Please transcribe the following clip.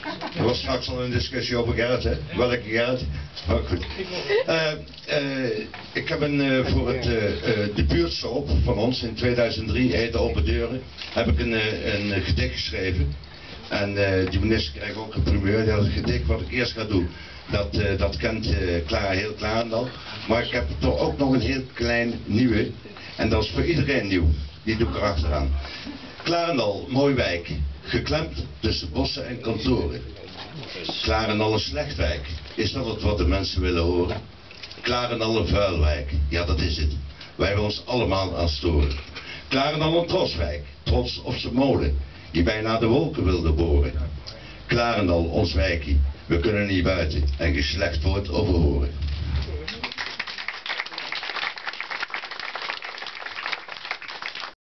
Er was straks al een discussie over Gerrit, hè? Welke Gerrit? Maar goed. Ik heb voor de buurtsoap van ons in 2003, heette Open Deuren, heb ik een gedicht geschreven. En die minister krijgt ook een primeur. Dat gedicht wat ik eerst ga doen, dat kent heel Klarendal. Maar ik heb toch ook nog een heel klein nieuwe. En dat is voor iedereen nieuw. Die doe ik erachteraan. Klarendal, mooi wijk. Geklemd tussen bossen en kantoren. Klarendal een slecht wijk. Is dat het wat de mensen willen horen? Klarendal een vuilwijk. Ja, dat is het. Wij hebben ons allemaal aan storen. Klarendal een troswijk. Trots op zijn molen. Die bijna de wolken wilde boren. Klarendal, ons wijkie. We kunnen niet buiten en geslecht wordt overhoren.